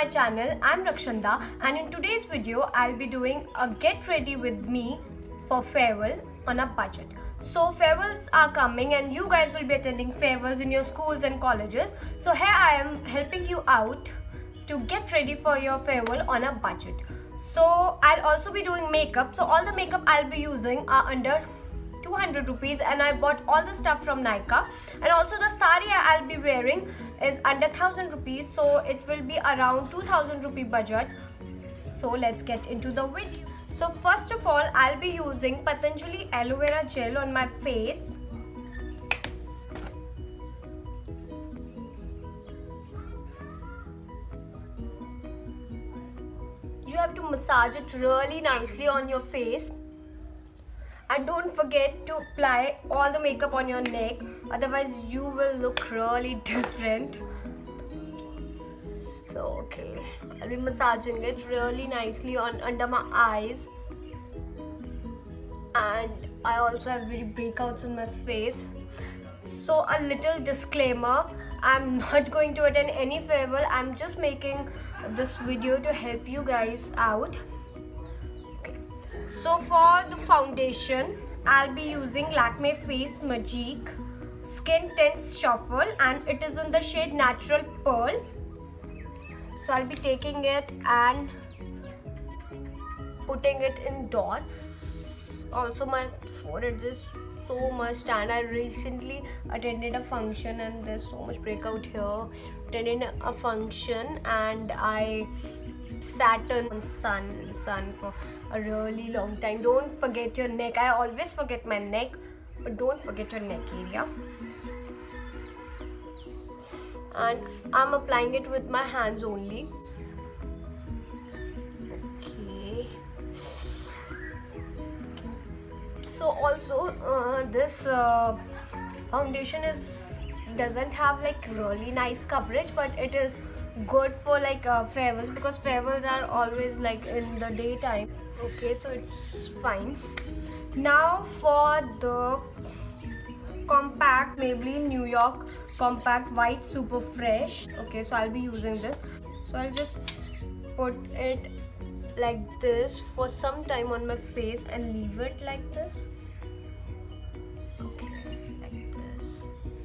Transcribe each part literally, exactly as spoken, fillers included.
my channel. I'm Rakshandha, and in today's video I'll be doing a get ready with me for farewell on a budget. So farewells are coming and you guys will be attending farewells in your schools and colleges. So here I am helping you out to get ready for your farewell on a budget. So I'll also be doing makeup. So all the makeup I'll be using are under two hundred rupees, and I bought all the stuff from Nykaa. And also the saree I'll be wearing is under one thousand rupees, so it will be around two thousand rupee budget. So let's get into the video. So first of all, I'll be using Patanjali aloe vera gel on my face. You have to massage it really nicely on your face. And don't forget to apply all the makeup on your neck, otherwise you will look really different. So okay, I'll be massaging it really nicely on under my eyes, and I also have very breakouts on my face. So a little disclaimer, I'm not going to attend any farewell. I'm just making this video to help you guys out. So for the foundation, I'll be using Lakme Face Magic Skin Tense Shuffle, and it is in the shade Natural Pearl. So I'll be taking it and putting it in dots. Also my forehead is so much tan. I recently attended a function and there's so much breakout here. Attended a function and I sat on sun sun for a really long time. Don't forget your neck. I always forget my neck, but don't forget your neck area. And I'm applying it with my hands only. Okay. So also uh, this uh, foundation is doesn't have like really nice coverage, but it is good for like uh, farewells, because farewells are always like in the daytime. Okay, so it's fine. Now for the compact Maybelline New York compact white super fresh. Okay, so I'll be using this. So I'll just put it like this for some time on my face and leave it like this. Okay, like this.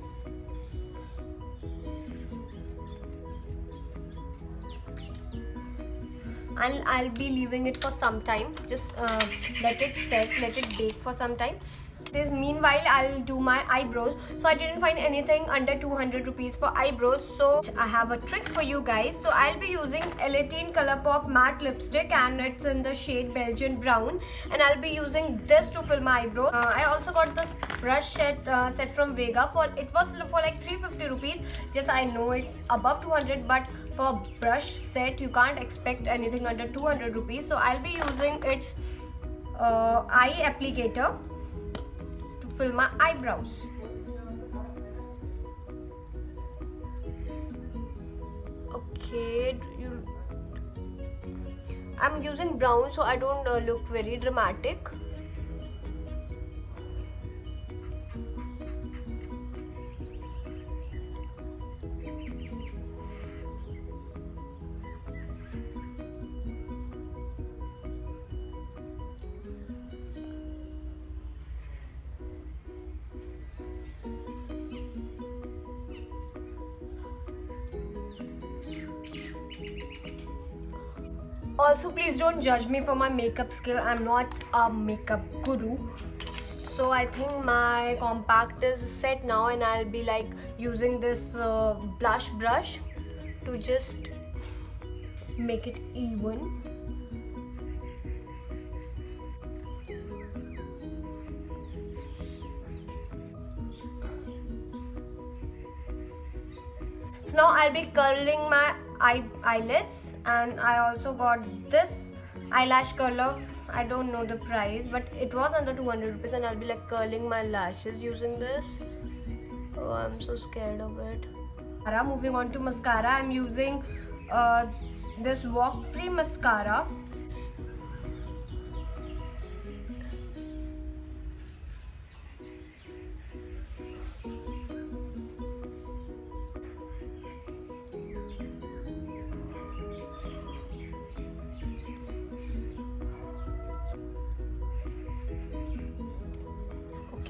And I'll be leaving it for some time. Just uh, let it set, let it bake for some time. This meanwhile I'll do my eyebrows. So I didn't find anything under two hundred rupees for eyebrows, so I have a trick for you guys. So I'll be using eighteen Colourpop matte lipstick, and it's in the shade Belgian brown, and I'll be using this to fill my eyebrows. uh, I also got this brush set uh, set from Vera. For it was for like three hundred fifty rupees. Yes, I know it's above two hundred, but for a brush set you can't expect anything under two hundred rupees. So I'll be using its uh, eye applicator fill my eyebrows. Okay, you, I'm using brown so I don't uh, look very dramatic. Also, please don't judge me for my makeup skill. I'm not a makeup guru. So I think my compact is set now, and I'll be like using this uh, blush brush to just make it even. So now I'll be curling my eye eyelids, and I also got this eyelash curler. I don't know the price, but it was under two hundred rupees, and I'll be like curling my lashes using this. Oh, I'm so scared of it. Moving on to mascara, I'm using uh, this Walk Free mascara.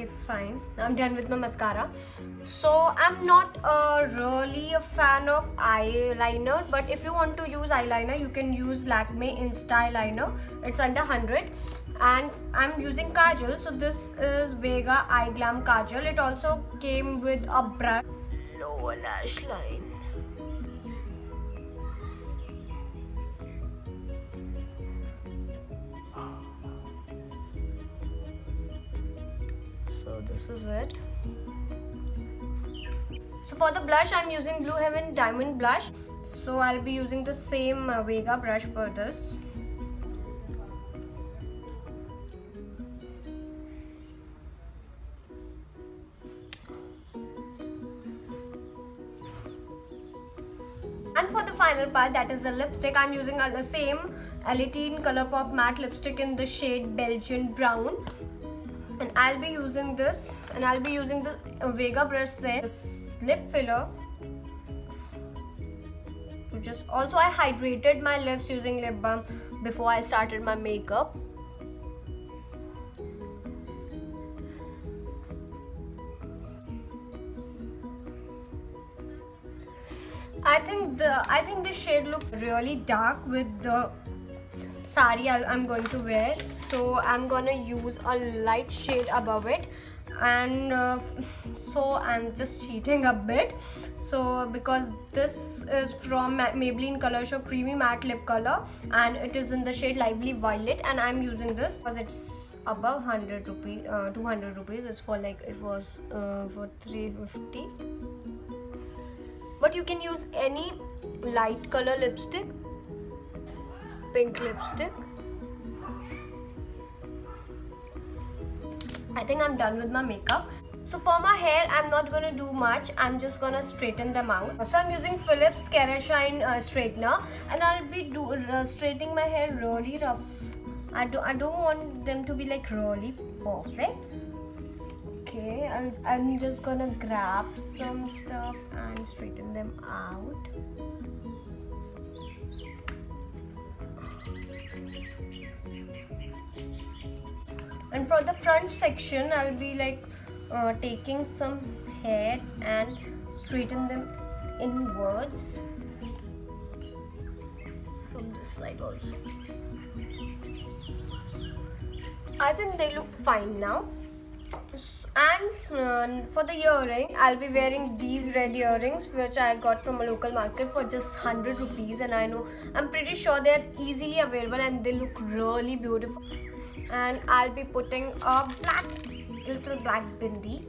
Okay, fine. I'm done with my mascara. So I'm not uh, really a fan of eyeliner, but if you want to use eyeliner, you can use Lakme Insta eyeliner. It's under one hundred. And I'm using Kajal. So this is Vega Eye Glam Kajal. It also came with a brush. Lower lash line. So this is it. So for the blush, I'm using Blue Heaven Diamond Blush. So I'll be using the same uh, Vega brush for this. And for the final part, that is the lipstick, I'm using uh, the same eighteen Colourpop matte lipstick in the shade Belgian Brown. And I'll be using this, and I'll be using the uh, Vega brush set, this lip filler. Just also I hydrated my lips using lip balm before I started my makeup. I think the I think this shade looks really dark with the saree I'm going to wear, so I'm gonna use a light shade above it. And uh, so I'm just cheating a bit, so because this is from Maybelline Colorshow Creamy Matte Lip Color, and it is in the shade Lively Violet, and I'm using this because it's above one hundred rupees, uh, two hundred rupees. It's for like it was uh, for three fifty. But you can use any light color lipstick, pink lipstick. I think I'm done with my makeup. So for my hair, I'm not gonna do much. I'm just gonna straighten them out. So I'm using Philips Kerashine uh, straightener, and I'll be do uh, straightening my hair really rough. I don't I don't want them to be like really perfect. Okay, I'm, I'm just gonna grab some stuff and straighten them out. And for the front section, I'll be like uh, taking some hair and straighten them inwards from this side also. I think they look fine now. And uh, for the earring, I'll be wearing these red earrings which I got from a local market for just one hundred rupees, and I know I'm pretty sure they're easily available and they look really beautiful. And I'll be putting a black, little black bindi.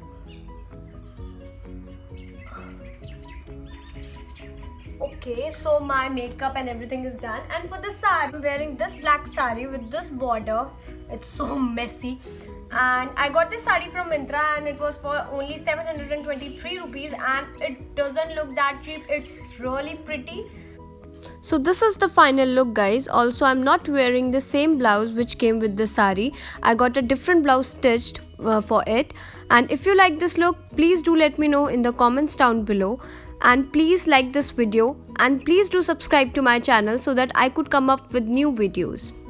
Okay, so my makeup and everything is done. And for the saree, I'm wearing this black saree with this border. It's so messy. And I got this saree from Myntra, and it was for only seven hundred twenty-three rupees, and it doesn't look that cheap. It's really pretty. So this is the final look, guys. Also, I'm not wearing the same blouse which came with the saree. I got a different blouse stitched uh, for it. And if you like this look, please do let me know in the comments down below. And please like this video, and please do subscribe to my channel so that I could come up with new videos.